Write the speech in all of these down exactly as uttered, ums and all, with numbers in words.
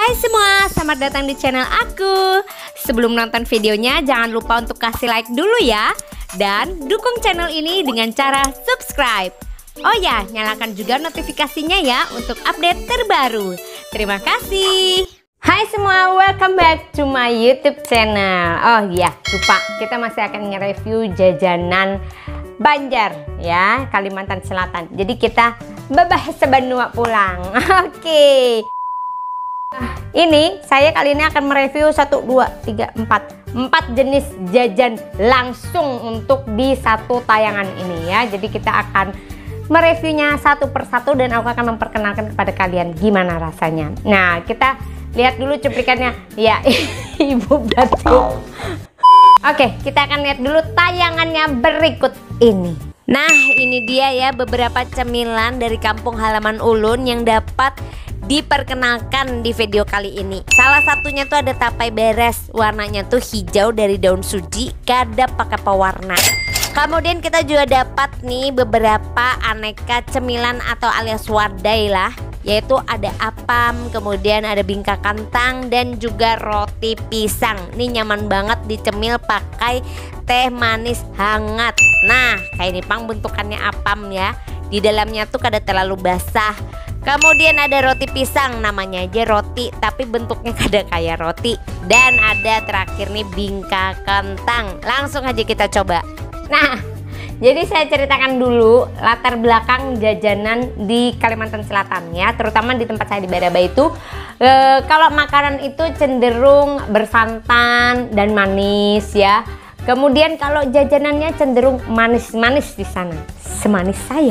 Hai semua, selamat datang di channel aku. Sebelum nonton videonya, jangan lupa untuk kasih like dulu ya. Dan dukung channel ini dengan cara subscribe. Oh ya, nyalakan juga notifikasinya ya untuk update terbaru. Terima kasih. Hai semua, welcome back to my YouTube channel. Oh iya, lupa, kita masih akan nge-review jajanan Banjar ya, Kalimantan Selatan. Jadi kita babah sebanua pulang. Oke. Okay. Ini saya kali ini akan mereview satu, dua, tiga, empat empat jenis jajan langsung untuk di satu tayangan ini ya. Jadi kita akan mereviewnya satu persatu dan aku akan memperkenalkan kepada kalian gimana rasanya. Nah, kita lihat dulu cuplikannya ya. Ibu Batik. Oke, kita akan lihat dulu tayangannya berikut ini. Nah, ini dia ya beberapa cemilan dari kampung halaman ulun yang dapat diperkenalkan di video kali ini. Salah satunya tuh ada tapai beres, warnanya tuh hijau dari daun suji, kadap pakai pewarna. Kemudian kita juga dapat nih beberapa aneka cemilan atau alias wadai lah, yaitu ada apam, kemudian ada bingka kentang dan juga roti pisang. Ini nyaman banget dicemil pakai teh manis hangat. Nah, kayak ini pang bentukannya apam ya. Di dalamnya tuh kada terlalu basah. Kemudian ada roti pisang, namanya aja roti tapi bentuknya kada kayak roti. Dan ada terakhir nih bingka kentang. Langsung aja kita coba. Nah, jadi saya ceritakan dulu latar belakang jajanan di Kalimantan Selatan ya, terutama di tempat saya di Barabai itu. E, kalau makanan itu cenderung bersantan dan manis ya. Kemudian kalau jajanannya cenderung manis-manis di sana, semanis saya.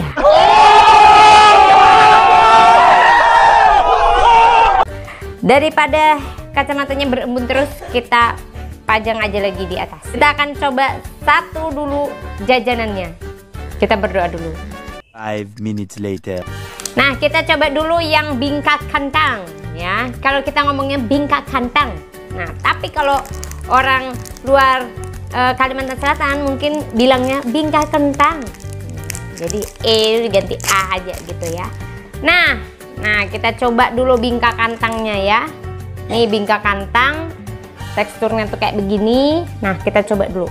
Daripada kacamatanya berembun terus, kita pajang aja lagi di atas. Kita akan coba satu dulu jajanannya. Kita berdoa dulu. Five minutes later. Nah, kita coba dulu yang bingka kentang ya. Kalau kita ngomongnya bingka kentang. Nah, tapi kalau orang luar e, Kalimantan Selatan mungkin bilangnya bingka kentang. Jadi E diganti A aja gitu ya. Nah, Nah kita coba dulu bingka kentangnya ya. Nih bingka kentang, teksturnya tuh kayak begini. Nah kita coba dulu.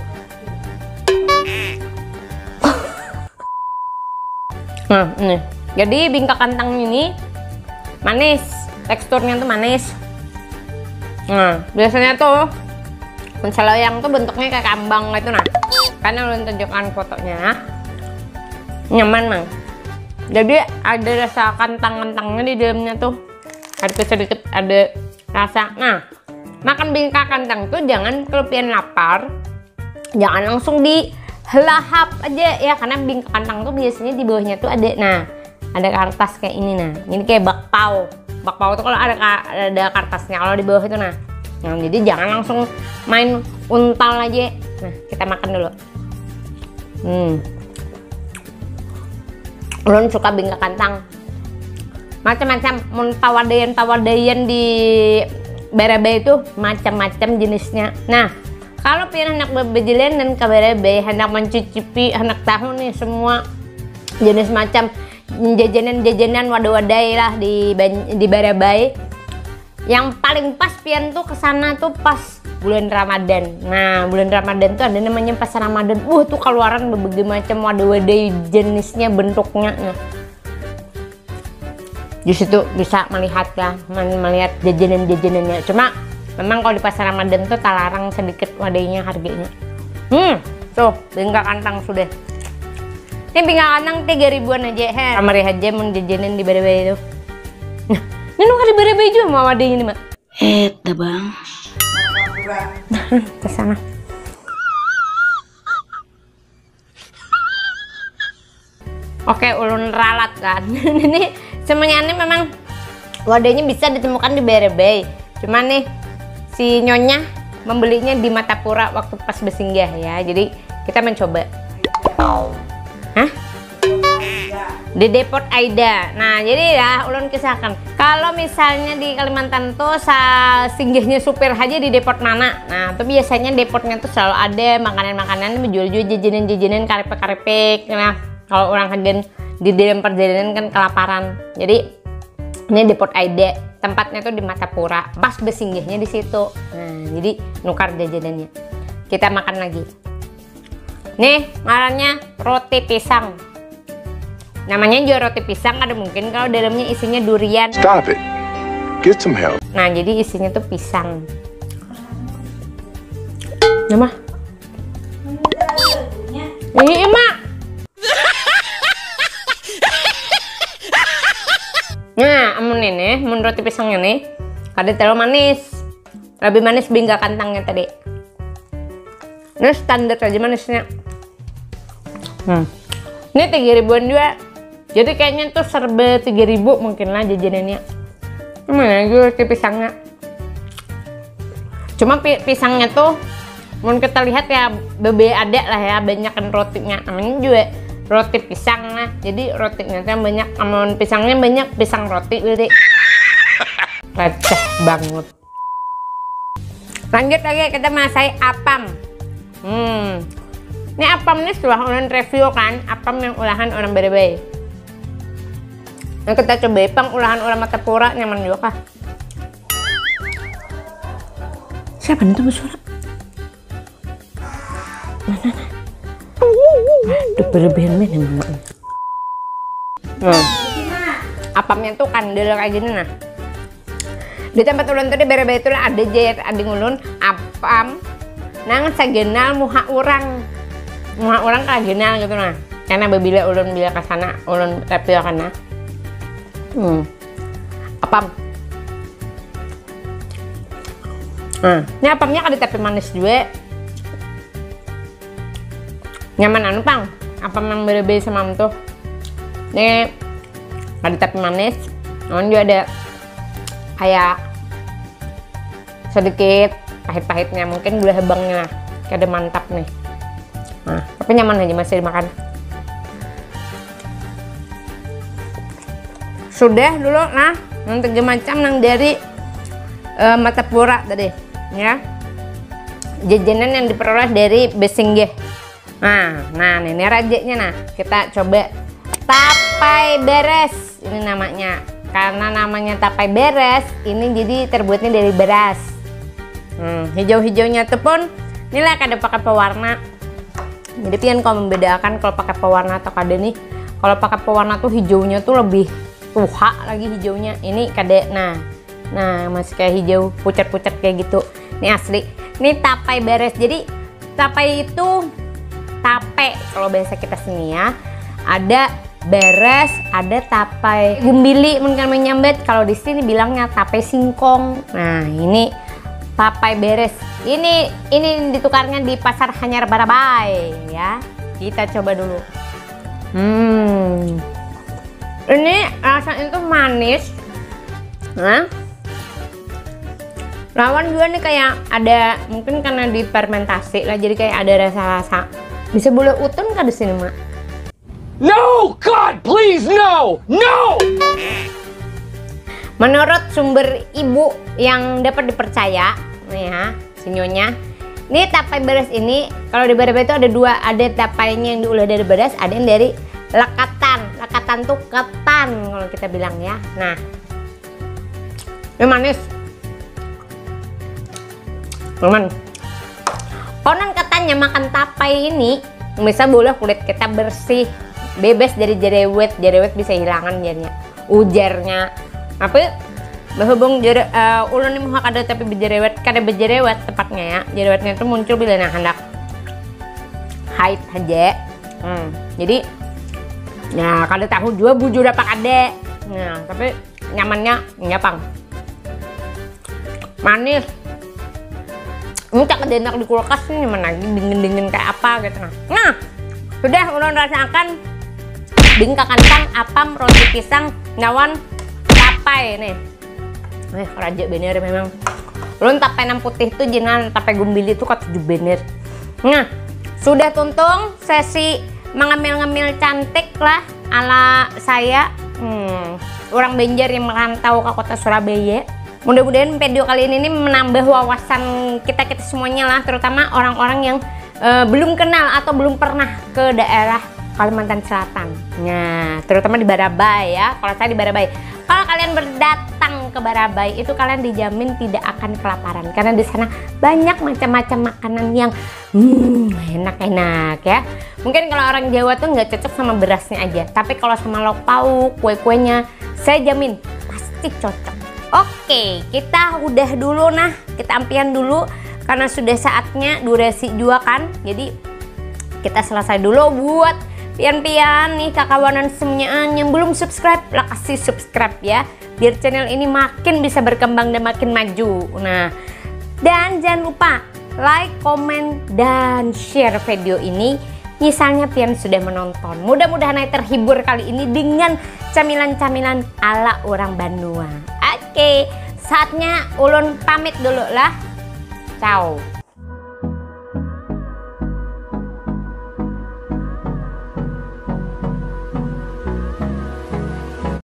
Nah ini, jadi bingka kentang ini manis, teksturnya tuh manis. Nah biasanya tuh yang tuh bentuknya kayak kambang gitu nah. Karena belum tunjukkan fotonya. Nyaman mang. Jadi ada rasa kentang-kentangnya di dalamnya tuh, sedikit-sedikit ada rasa. Nah, makan bingka kentang tuh jangan kelebihan lapar, jangan langsung dilahap aja ya, karena bingka kentang tuh biasanya di bawahnya tuh ada, nah ada kertas kayak ini nah, ini kayak bakpao. Bakpao tuh kalau ada ada kertasnya, kalau di bawah itu nah. Nah, jadi jangan langsung main untal aja. Nah, kita makan dulu. Hmm. Ulun suka bingka kentang macam-macam, mun tawadayan-tawadayan di Barabai itu macam-macam jenisnya. Nah kalau pian hendak bebejelan dan ke Barabai, hendak mencicipi, hendak tahu nih semua jenis macam jajanan-jajanan wadah-wadai lah di di Barabai, yang paling pas pian tuh kesana tuh pas bulan Ramadan. Nah bulan Ramadan tuh ada namanya pasar Ramadan. Wah tuh keluaran berbagai macam wadah-wadai jenisnya, bentuknya. Nah di situ bisa melihat ya, melihat jajanan-jajanannya. Cuma memang kalau di pasar Ramadan tuh talarang sedikit wadahnya harganya. Hmm tuh bingka kentang sudah. Ini bingka kentang tiga ribuan aja. He, kamari aja mau jajanan di Barabai itu. Nah ini nuka di Barabai juga mau wadahnya nih mak. Eh bang. Ke sana. Oke, ulun ralat kan. Ini semuanya ini memang wadahnya bisa ditemukan di Barabai. Cuman nih si nyonya membelinya di Matapura waktu pas bersinggah ya. Jadi kita mencoba. Hah? Di Depot Aida. Nah jadi ya ulun kisahkan, kalau misalnya di Kalimantan tuh singgahnya supir aja di depot mana. Nah tuh biasanya depotnya tuh selalu ada makanan-makanan menjual-jual jajanan-jajanan karepek-karepek. Nah kalau orang hagen di dalam perjalanan kan kelaparan, jadi ini Depot Aida. tempatnya tuh di Matapura, pas Besinggihnya di situ. Nah, jadi nukar jajanannya. Kita makan lagi. Nih, ngarannya roti pisang. Namanya juga roti pisang, ada mungkin kalau dalamnya isinya durian. Stop it. Get some help. Nah, jadi isinya tuh pisang. Ya, Mah. Ini, Mak. Nah, amun ini, amun roti pisangnya nih, ada terlalu manis. Lebih manis bingga kantangnya tadi. Ini standar aja manisnya. Hmm. Ini tiga ribuan juga. Jadi kayaknya tuh serba tiga ribu mungkin lah jajanannya. Mana gue roti pisangnya. Cuma pi pisangnya tuh mau kita lihat ya bebe ada lah ya, banyakan rotinya. Namanya juga roti pisang lah. Jadi rotinya tuh banyak, amun pisangnya banyak, pisang roti berarti. Receh banget. Lanjut lagi kita masai apam. Hmm. Ini apam ini setelah orang review kan, apam yang olahan orang Berebay. Nah, kita coba pang olahan orang Matapura, nyaman juga kah? Siapa itu bersuara? Mana? Aduh, berlebihan banget. Nah, apamnya tuh kandel kayak gini nah. Di tempat ulun tuh di Berebay itu ada jahit, ada ngulun apam. Nang sagenal muha orang, muha orang kagenal gitu nah. Karena bila ulun bila kesana, ulun review kana. Hmm, apam. Nah, ini apamnya kan tapi manis juga. Nyaman anu pang, apam yang Berebay sama tuh. Ini ada tapi manis, namun juga ada kayak sedikit pahit-pahitnya, mungkin gula hebangnya kayak ada mantap nih. Nah, tapi nyaman aja masih dimakan. Sudah dulu nah yang tiga macam yang dari uh, Matapura tadi ya, jajanan yang diperoleh dari Besinggih. Nah, nah ini rajanya. Nah, kita coba tapai beres ini namanya. Karena namanya tapai beres, ini jadi terbuatnya dari beras. Hmm, hijau-hijaunya tuh pun inilah kada pakai pewarna. Jadi pian kalau membedakan kalau pakai pewarna atau kada nih. Kalau pakai pewarna tuh hijaunya tuh lebih tuha lagi hijaunya. Ini kada, nah, nah masih kayak hijau pucat-pucat kayak gitu. Ini asli. Ini tapai beres. Jadi tapai itu tape kalau bahasa kita sini ya. Ada beres, ada tapai gumbili mungkin menyambet. Kalau di sini bilangnya tapai singkong. Nah, ini tapai beres. Ini ini ditukarnya di pasar Hanyar Berebay ya. Kita coba dulu. Hmm. Ini rasanya itu manis. Nah. Lawan juga nih kayak ada mungkin karena difermentasi lah, jadi kayak ada rasa-rasa. Bisa boleh utun kan di sini, Mak? No, God, please, no, no. Menurut sumber ibu yang dapat dipercaya, nih ya, sinyonya. Ini tapai beres ini, kalau di Berebay itu ada dua, ada tapainya yang diolah dari beras, ada yang dari lekatan. Lekatan tuh ketan kalau kita bilang ya. Nah, ini manis. Teman, konon katanya makan tapai ini bisa boleh kulit kita bersih, bebas dari jerawat. Jerawat bisa hilangan jadinya, ujarnya. Tapi berhubung jere, uh, ulun ini muka kada tapi berjerawat, kada berjerawat tepatnya ya. Jerawatnya itu muncul bila nak hendak haid aja. Hmm, jadi ya kada tahu juga bujur apa kada. Nah, tapi nyamannya nyapang. Manis. Ini tak ada enak di kulkas nih, mana lagi dingin-dingin kayak apa gitu. Nah, sudah ulun rasakan bingka kantang, apam, roti pisang, ngawan, tapai nih. Eh, raja bener memang. Ulun tapai enam putih tuh jinan, tapai gumbili tuh kok tujuh bener. Nah, sudah tuntung sesi mengambil-ngambil cantik lah ala saya. Hmm, orang Banjar yang merantau ke kota Surabaya. Mudah-mudahan video kali ini menambah wawasan kita-kita semuanya lah, terutama orang-orang yang uh, belum kenal atau belum pernah ke daerah Kalimantan Selatan. Nah, terutama di Berebay ya. Kalau saya di Berebay. Kalau kalian berdatang ke Barabai itu kalian dijamin tidak akan kelaparan karena di sana banyak macam-macam makanan yang hmm, enak-enak ya. Mungkin kalau orang Jawa tuh nggak cocok sama berasnya aja, tapi kalau sama lauk pauk, kue-kuenya, saya jamin pasti cocok. Oke, kita udah dulu nah, kita ampian dulu karena sudah saatnya durasi juga kan. Jadi kita selesai dulu buat pian-pian nih kakawanan semuanya yang belum subscribe, lah kasih subscribe ya biar channel ini makin bisa berkembang dan makin maju. Nah, dan jangan lupa like, komen, dan share video ini misalnya pian sudah menonton. Mudah-mudahan Ai terhibur kali ini dengan camilan-camilan ala orang Bandung. Oke, saatnya ulun pamit dulu lah. Ciao.